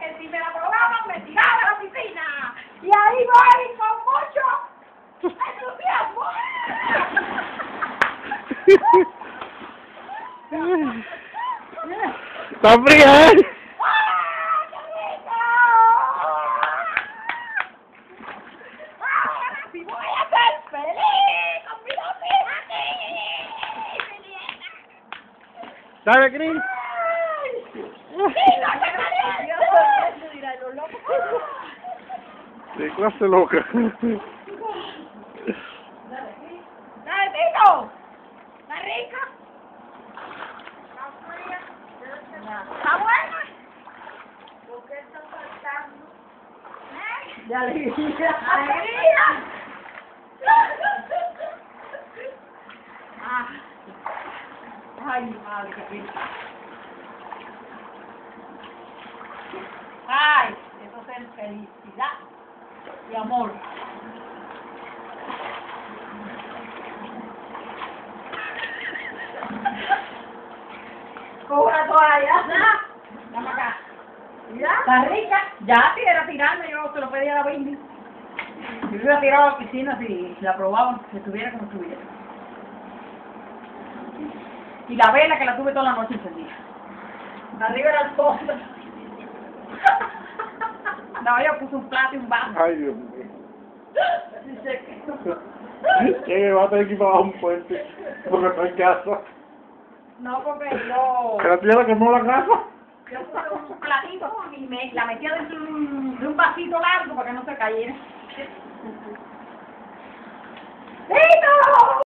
que si me la probaban me tiraba a la piscina. Y ahí voy con mucho entusiasmo. Está fría, ¿eh? ¡Ah, qué rico! ¡Ahora sí voy a ser feliz con mi hija aquí! ¡Mi nieta! ¿Sabe, Cris? De clase loca. ¡Dale, Tito! ¿Está rica? ¿Está buena? ¿Por qué está faltando? ¿Eh? De alegría. ¡Alegría! Ah. Ay, mi madre, qué rico. Ay, eso es felicidad y amor. Con una toalla. Dame acá. ¿Ya? ¿Está rica? Ya, si era tirarme, yo se lo pedía a la Bindi. Yo me iba a tirar a la piscina si la probaban, si estuviera como estuviera. Y la vela que la tuve toda la noche encendida. Arriba era el fondo. No, yo puse un plato y un vaso. Ay, Dios mío. Que va a tener que ir para abajo un puente. Porque no hay casa. No, porque yo... ¿Que la tía la quemó la casa? Yo puse un platito y la metía dentro de un vasito largo para que no se cayera. ¡Listo!